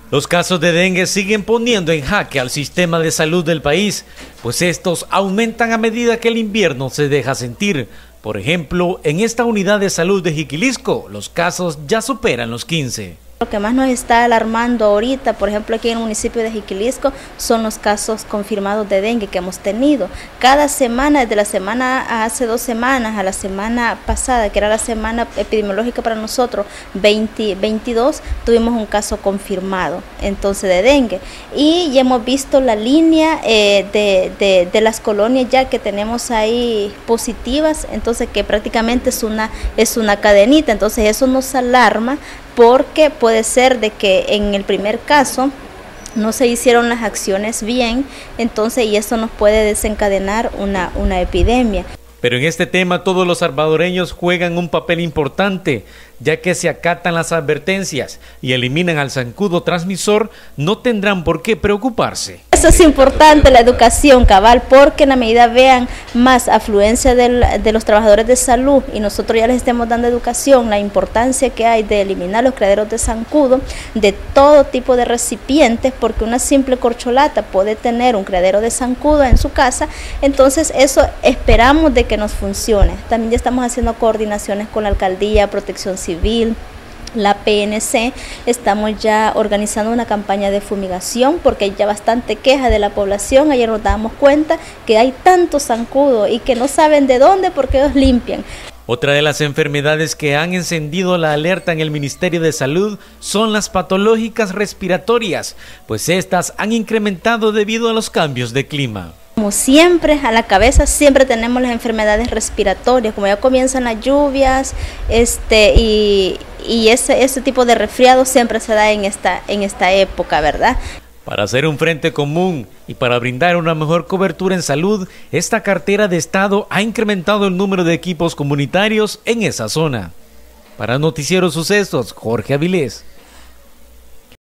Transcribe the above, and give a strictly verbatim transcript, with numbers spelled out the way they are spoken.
Los casos de dengue siguen poniendo en jaque al sistema de salud del país, pues estos aumentan a medida que el invierno se deja sentir. Por ejemplo, en esta unidad de salud de Jiquilisco, los casos ya superan los quince. Lo que más nos está alarmando ahorita, por ejemplo aquí en el municipio de Jiquilisco, son los casos confirmados de dengue que hemos tenido. Cada semana, desde la semana a hace dos semanas a la semana pasada, que era la semana epidemiológica para nosotros, veinte, veintidós, tuvimos un caso confirmado entonces de dengue. Y ya hemos visto la línea eh, de, de, de las colonias ya que tenemos ahí positivas, entonces que prácticamente es una, es una cadenita, entonces eso nos alarma porque puede ser de que en el primer caso no se hicieron las acciones bien, entonces y eso nos puede desencadenar una, una epidemia. Pero en este tema todos los salvadoreños juegan un papel importante, ya que se acatan las advertencias y eliminan al zancudo transmisor, no tendrán por qué preocuparse. Eso es importante, la educación cabal, porque en la medida vean más afluencia del, de los trabajadores de salud y nosotros ya les estemos dando educación, la importancia que hay de eliminar los criaderos de zancudo, de todo tipo de recipientes, porque una simple corcholata puede tener un criadero de zancudo en su casa, entonces eso esperamos de que nos funcione. También ya estamos haciendo coordinaciones con la alcaldía, protección civil, la P N C, estamos ya organizando una campaña de fumigación porque hay ya bastante queja de la población. Ayer nos dábamos cuenta que hay tanto zancudo y que no saben de dónde porque ellos limpian. Otra de las enfermedades que han encendido la alerta en el Ministerio de Salud son las patológicas respiratorias, pues estas han incrementado debido a los cambios de clima. Como siempre, a la cabeza siempre tenemos las enfermedades respiratorias, como ya comienzan las lluvias este, y, y ese, ese tipo de resfriado siempre se da en esta, en esta época, ¿verdad? Para hacer un frente común y para brindar una mejor cobertura en salud, esta cartera de Estado ha incrementado el número de equipos comunitarios en esa zona. Para Noticiero Sucesos, Jorge Avilés.